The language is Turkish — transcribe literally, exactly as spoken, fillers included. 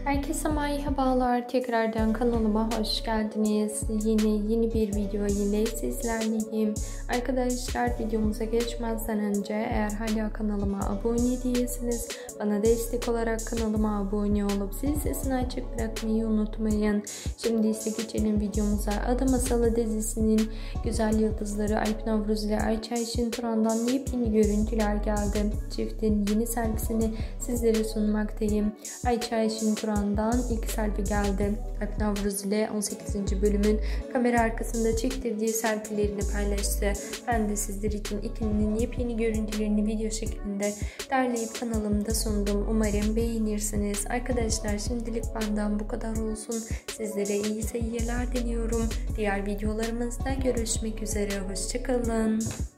Herkese merhabalar. Tekrardan kanalıma hoş geldiniz. Yine yeni bir video ile sizlerleyim. Arkadaşlar, videomuza geçmezden önce eğer hala kanalıma abone değilseniz bana destek olarak kanalıma abone olup zil sesini açık bırakmayı unutmayın. Şimdi ise geçelim videomuza. Ada Masalı dizisinin güzel yıldızları Alp Navruz ile Ayça Ayşin Turan'dan yepyeni görüntüler geldi. Çiftin yeni selfisini sizlere sunmaktayım. Ayça Ayşin Turan'dan ilk selfie geldi. Alp Navruz ile on sekizinci bölümün kamera arkasında çektirdiği selfielerini paylaştı. Ben de sizler için ikilinin yepyeni görüntülerini video şeklinde derleyip kanalımda sundum. Umarım beğenirsiniz. Arkadaşlar, şimdilik benden bu kadar olsun. Sizlere iyi seyirler diliyorum. Diğer videolarımızda görüşmek üzere. Hoşçakalın.